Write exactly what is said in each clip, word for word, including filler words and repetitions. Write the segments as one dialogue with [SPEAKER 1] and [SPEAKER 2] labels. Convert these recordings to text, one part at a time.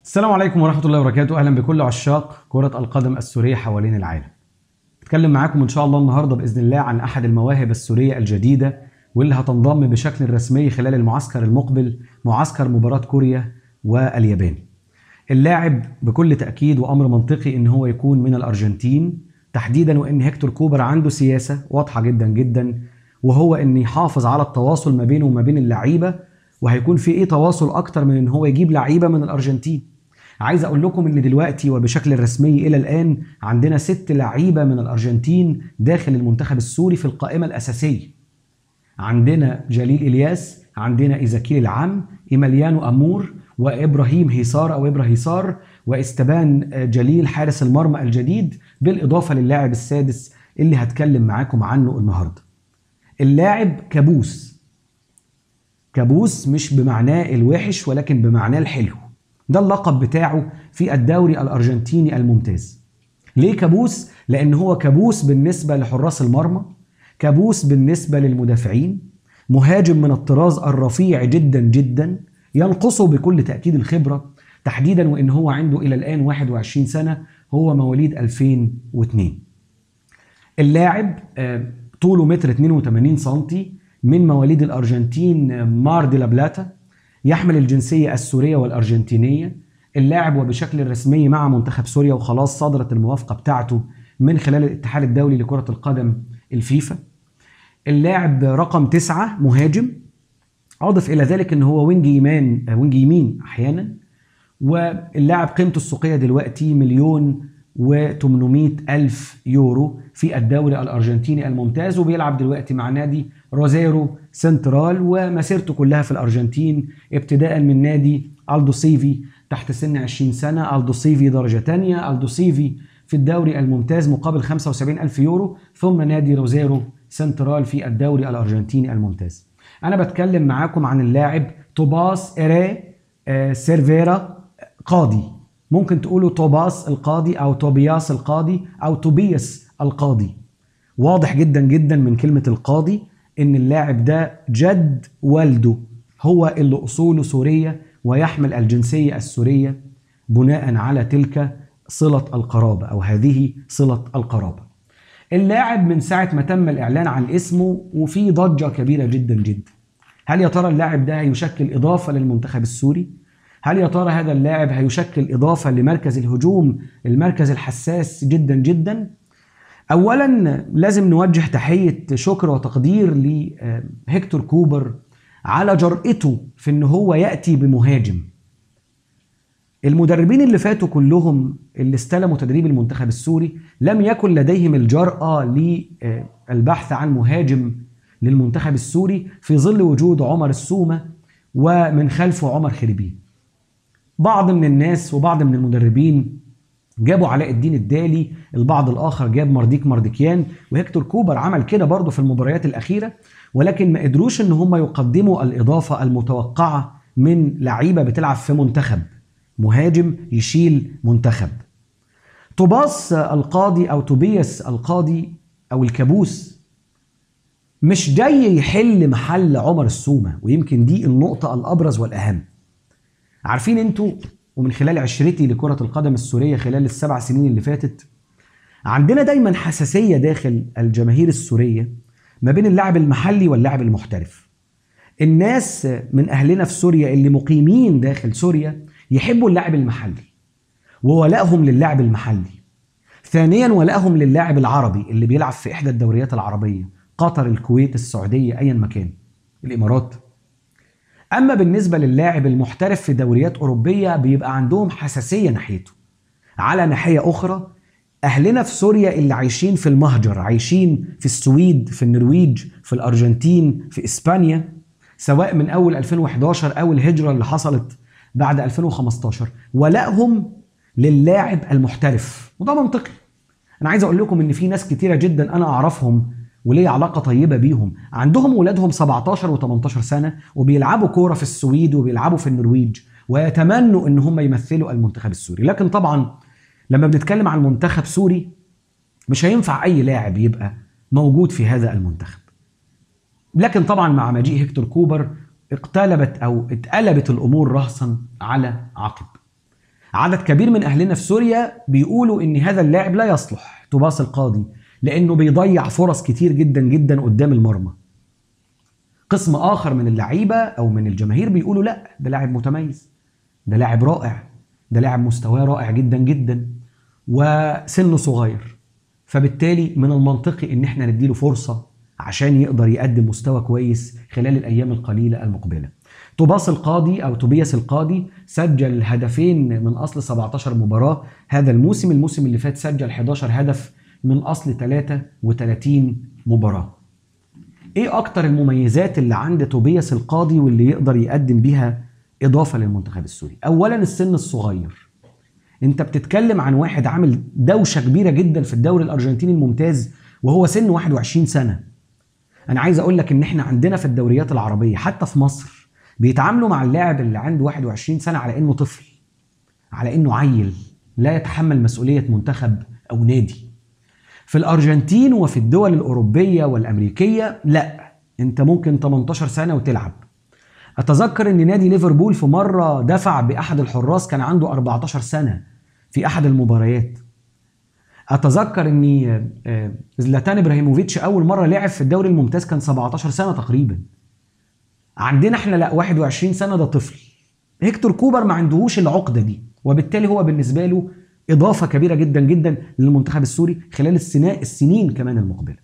[SPEAKER 1] السلام عليكم ورحمة الله وبركاته. أهلا بكل عشاق كرة القدم السورية حوالين العالم. اتكلم معاكم إن شاء الله النهاردة بإذن الله عن أحد المواهب السورية الجديدة واللي هتنضم بشكل رسمي خلال المعسكر المقبل، معسكر مباراة كوريا واليابان. اللاعب بكل تأكيد وأمر منطقي إن هو يكون من الأرجنتين تحديدا، وإن هيكتور كوبر عنده سياسة واضحة جدا جدا، وهو إن يحافظ على التواصل ما بينه وما بين اللعيبة، وهيكون في إيه تواصل أكتر من إن هو يجيب لعيبة من الأرجنتين. عايز اقول لكم ان دلوقتي وبشكل رسمي الى الان عندنا ست لعيبه من الارجنتين داخل المنتخب السوري في القائمه الاساسيه. عندنا جليل الياس، عندنا ايزاكيل العم، ايميليانو امور، وابراهيم هيسار او ابرا هيسار، واستبان جليل حارس المرمى الجديد، بالاضافه للاعب السادس اللي هتكلم معاكم عنه النهارده. اللاعب كابوس، كابوس مش بمعناه الوحش ولكن بمعناه الحلو. ده اللقب بتاعه في الدوري الأرجنتيني الممتاز. ليه كابوس؟ لأن هو كابوس بالنسبة لحراس المرمى، كابوس بالنسبة للمدافعين، مهاجم من الطراز الرفيع جدا جدا، ينقصه بكل تأكيد الخبرة تحديدا، وإن هو عنده إلى الآن واحد وعشرين سنة، هو مواليد ألفين واثنين. اللاعب طوله متر اتنين وتمانين سنتي، من مواليد الأرجنتين مار دي لا بلاتا، يحمل الجنسية السورية والأرجنتينية. اللاعب وبشكل رسمي مع منتخب سوريا، وخلاص صدرت الموافقة بتاعته من خلال الاتحاد الدولي لكرة القدم الفيفا. اللاعب رقم تسعة، مهاجم. أضف إلى ذلك أنه هو وينج يمين وينج يمين أحيانا. واللاعب قيمته السوقية دلوقتي مليون وتمنمائة ألف يورو في الدوري الأرجنتيني الممتاز، وبيلعب دلوقتي مع نادي روزيرو سنترال، ومسيرته كلها في الأرجنتين ابتداء من نادي ألدو سيفي تحت سن عشرين سنة، ألدو سيفي درجة تانية، ألدو سيفي في الدوري الممتاز مقابل خمسة وسبعين ألف يورو، ثم نادي روزيرو سنترال في الدوري الأرجنتيني الممتاز. أنا بتكلم معاكم عن اللاعب توباس إيري سيرفيرا قاضي. ممكن تقولوا توباس القاضي أو توبياس القاضي أو توبياس القاضي. واضح جدا جدا من كلمة القاضي إن اللاعب ده جد والده هو اللي أصوله سورية ويحمل الجنسية السورية بناء على تلك صلة القرابة أو هذه صلة القرابة. اللاعب من ساعة ما تم الإعلان عن اسمه وفي ضجة كبيرة جدا جدا. هل يا ترى اللاعب ده هيشكل إضافة للمنتخب السوري؟ هل يا ترى هذا اللاعب هيشكل إضافة لمركز الهجوم، المركز الحساس جدا جدا؟ أولا لازم نوجه تحية شكر وتقدير لهيكتور كوبر على جرأته في أنه هو يأتي بمهاجم. المدربين اللي فاتوا كلهم اللي استلموا تدريب المنتخب السوري لم يكن لديهم الجرأة للبحث عن مهاجم للمنتخب السوري في ظل وجود عمر السومة ومن خلفه عمر خريبين. بعض من الناس وبعض من المدربين جابوا علاء الدين الدالي، البعض الآخر جاب مرديك مردكيان، وهيكتور كوبر عمل كده برضه في المباريات الأخيرة، ولكن ما قدروش ان هم يقدموا الإضافة المتوقعة من لعيبة بتلعب في منتخب، مهاجم يشيل منتخب. توباس القاضي أو توبياس القاضي أو الكابوس مش جاي يحل محل عمر السومة، ويمكن دي النقطة الأبرز والأهم. عارفين انتوا ومن خلال عشرتي لكرة القدم السورية خلال السبع سنين اللي فاتت، عندنا دايما حساسية داخل الجماهير السورية ما بين اللاعب المحلي واللاعب المحترف. الناس من أهلنا في سوريا اللي مقيمين داخل سوريا يحبوا اللاعب المحلي وولائهم للاعب المحلي. ثانيا ولائهم للاعب العربي اللي بيلعب في إحدى الدوريات العربية، قطر، الكويت، السعودية، أيا مكان، الإمارات. أما بالنسبة للاعب المحترف في دوريات أوروبية بيبقى عندهم حساسية ناحيته. على ناحية أخرى أهلنا في سوريا اللي عايشين في المهجر، عايشين في السويد، في النرويج، في الأرجنتين، في إسبانيا، سواء من أول ألفين وحداشر أو الهجرة اللي حصلت بعد ألفين وخمستاشر، ولائهم للاعب المحترف. وده منطقي. أنا عايز أقول لكم إن في ناس كتيرة جدا أنا أعرفهم وليه علاقة طيبة بيهم، عندهم ولادهم سبعتاشر وتمنتاشر سنة وبيلعبوا كورة في السويد وبيلعبوا في النرويج، ويتمنوا ان هم يمثلوا المنتخب السوري. لكن طبعا لما بنتكلم عن منتخب سوري مش هينفع اي لاعب يبقى موجود في هذا المنتخب. لكن طبعا مع مجيء هيكتور كوبر اقتلبت او اتقلبت الامور رأسا على عقب. عدد كبير من اهلنا في سوريا بيقولوا ان هذا اللاعب لا يصلح توباس القاضي لانه بيضيع فرص كتير جدا جدا قدام المرمى. قسم اخر من اللعيبه او من الجماهير بيقولوا لا، ده لاعب متميز، ده لاعب رائع، ده لاعب مستواه رائع جدا جدا وسنه صغير، فبالتالي من المنطقي ان احنا نديله فرصه عشان يقدر يقدم مستوى كويس خلال الايام القليله المقبله. توباس القاضي او توبياس القاضي سجل هدفين من اصل سبعتاشر مباراه هذا الموسم، الموسم اللي فات سجل حداشر هدف من اصل ثلاثة وثلاثين مباراه. ايه اكتر المميزات اللي عند توبياس القاضي واللي يقدر يقدم بيها اضافه للمنتخب السوري؟ اولا السن الصغير. انت بتتكلم عن واحد عامل دوشه كبيره جدا في الدوري الارجنتيني الممتاز وهو سن واحد وعشرين سنه. انا عايز اقول لك ان احنا عندنا في الدوريات العربيه حتى في مصر بيتعاملوا مع اللاعب اللي عنده واحد وعشرين سنه على انه طفل، على انه عيل لا يتحمل مسؤوليه منتخب او نادي. في الارجنتين وفي الدول الاوروبيه والامريكيه لا، انت ممكن تمنتاشر سنه وتلعب. اتذكر ان نادي ليفربول في مره دفع باحد الحراس كان عنده اربعتاشر سنه في احد المباريات. اتذكر ان زلاتان ابراهيموفيتش اول مره لعب في الدوري الممتاز كان سبعتاشر سنه تقريبا. عندنا احنا لا، واحد وعشرين سنه ده طفل. هيكتور كوبر ما عندهوش العقده دي، وبالتالي هو بالنسبه له اضافه كبيره جدا جدا للمنتخب السوري خلال السنين السنين كمان المقبله.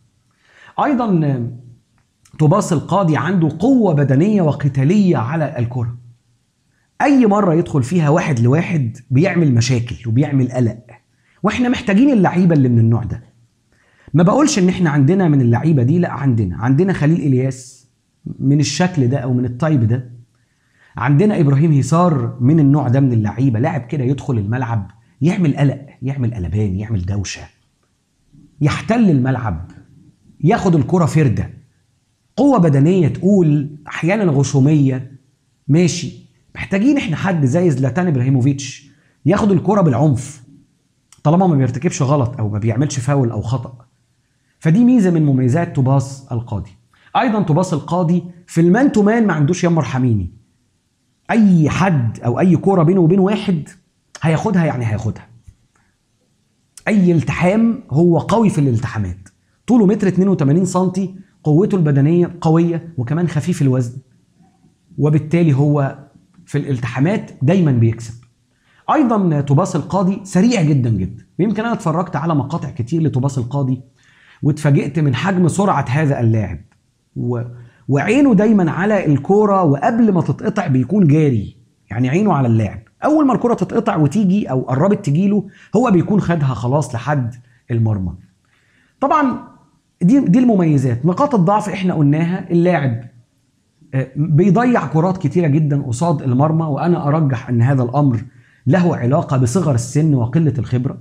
[SPEAKER 1] ايضا توباس القاضي عنده قوه بدنيه وقتاليه على الكره. اي مره يدخل فيها واحد لواحد بيعمل مشاكل وبيعمل قلق، واحنا محتاجين اللعيبه اللي من النوع ده. ما بقولش ان احنا عندنا من اللعيبه دي، لا، عندنا عندنا خليل الياس من الشكل ده او من الطيب ده. عندنا ابراهيم هيسار من النوع ده من اللعيبه، لاعب كده يدخل الملعب يعمل قلق، يعمل قلبان، يعمل دوشه، يحتل الملعب، ياخد الكره فرده، قوه بدنيه تقول، احيانا غشوميه، ماشي. محتاجين احنا حد زي زلاتان ابراهيموفيتش ياخد الكره بالعنف طالما ما بيرتكبش غلط او ما بيعملش فاول او خطأ. فدي ميزه من مميزات توباس القاضي. ايضا توباس القاضي في المان تو مان ما عندوش يمر حميني. اي حد او اي كوره بينه وبين واحد هياخدها، يعني هياخدها. اي التحام هو قوي في الالتحامات. طوله متر اتنين وتمانين سنتي، قوته البدنيه قويه وكمان خفيف الوزن، وبالتالي هو في الالتحامات دايما بيكسب. ايضا توباس القاضي سريع جدا جدا، ويمكن انا اتفرجت على مقاطع كتير لتوباس القاضي واتفاجئت من حجم سرعه هذا اللاعب، و... وعينه دايما على الكوره، وقبل ما تتقطع بيكون جاري، يعني عينه على اللاعب. اول ما الكوره تتقطع وتيجي او قربت تجيله هو بيكون خدها خلاص لحد المرمى. طبعا دي دي المميزات. نقاط الضعف احنا قلناها، اللاعب بيضيع كرات كتيره جدا قصاد المرمى، وانا ارجح ان هذا الامر له علاقه بصغر السن وقله الخبره،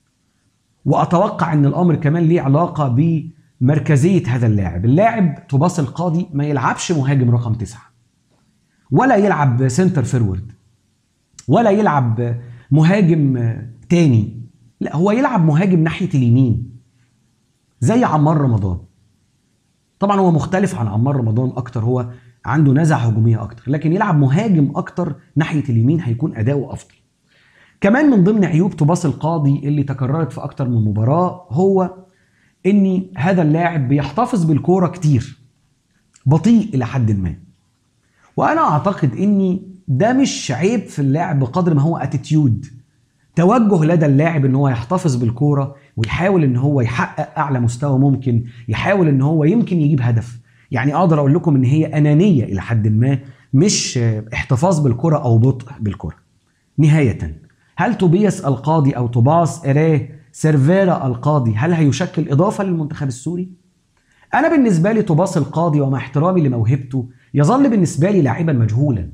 [SPEAKER 1] واتوقع ان الامر كمان ليه علاقه بمركزيه هذا اللاعب. اللاعب توباس القاضي ما يلعبش مهاجم رقم تسعة، ولا يلعب سنتر فيرورد، ولا يلعب مهاجم تاني، لا، هو يلعب مهاجم ناحيه اليمين زي عمار رمضان. طبعا هو مختلف عن عمار رمضان اكتر، هو عنده نزعه هجوميه اكتر، لكن يلعب مهاجم اكتر ناحيه اليمين هيكون اداؤه افضل. كمان من ضمن عيوب توباس القاضي اللي تكررت في اكتر من مباراه هو ان هذا اللاعب بيحتفظ بالكوره كتير، بطيء الى حد ما. وانا اعتقد ان ده مش عيب في اللاعب بقدر ما هو اتيتيود، توجه لدى اللاعب ان هو يحتفظ بالكوره ويحاول ان هو يحقق اعلى مستوى ممكن، يحاول ان هو يمكن يجيب هدف. يعني اقدر اقول لكم ان هي انانيه الى حد ما، مش احتفاظ بالكره او بطء بالكره. نهايه، هل توبياس القاضي او توباس إيريه سيرفيرا القاضي هل هيشكل اضافه للمنتخب السوري؟ انا بالنسبه لي توباس القاضي ومع احترامي لموهبته يظل بالنسبه لي لاعبا مجهولا.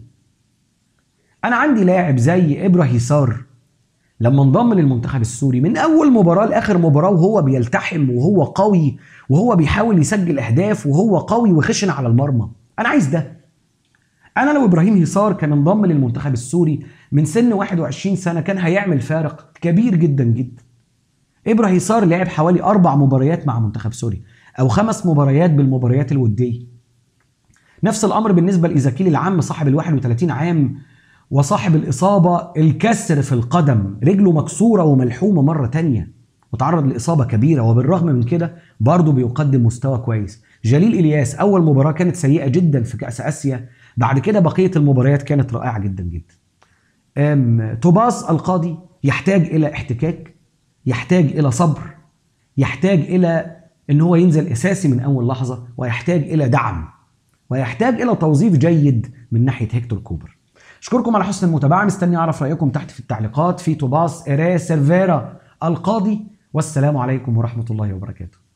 [SPEAKER 1] انا عندي لاعب زي ابراهيم هيسار لما انضم للمنتخب السوري من اول مباراه لاخر مباراه وهو بيلتحم وهو قوي وهو بيحاول يسجل اهداف وهو قوي وخشن على المرمى. انا عايز ده. انا لو ابراهيم هيسار كان انضم للمنتخب السوري من سن واحد وعشرين سنه كان هيعمل فارق كبير جدا جدا. ابراهيم هيسار لعب حوالي اربع مباريات مع منتخب سوريا او خمس مباريات بالمباريات الوديه. نفس الامر بالنسبه لايزاكيل العم صاحب ال واحد وتلاتين عام، وصاحب الإصابة الكسر في القدم، رجله مكسورة وملحومة مرة تانية وتعرض لإصابة كبيرة، وبالرغم من كده برضه بيقدم مستوى كويس. جليل إلياس أول مباراة كانت سيئة جدا في كأس آسيا، بعد كده بقية المباريات كانت رائعة جدا جدا. توباس القاضي يحتاج إلى احتكاك، يحتاج إلى صبر، يحتاج إلى إن هو ينزل أساسي من أول لحظة، ويحتاج إلى دعم، ويحتاج إلى توظيف جيد من ناحية هيكتور كوبر. أشكركم على حسن المتابعة، مستني أعرف رأيكم تحت في التعليقات في توباس إيري سيرفيرا القاضي، والسلام عليكم ورحمة الله وبركاته.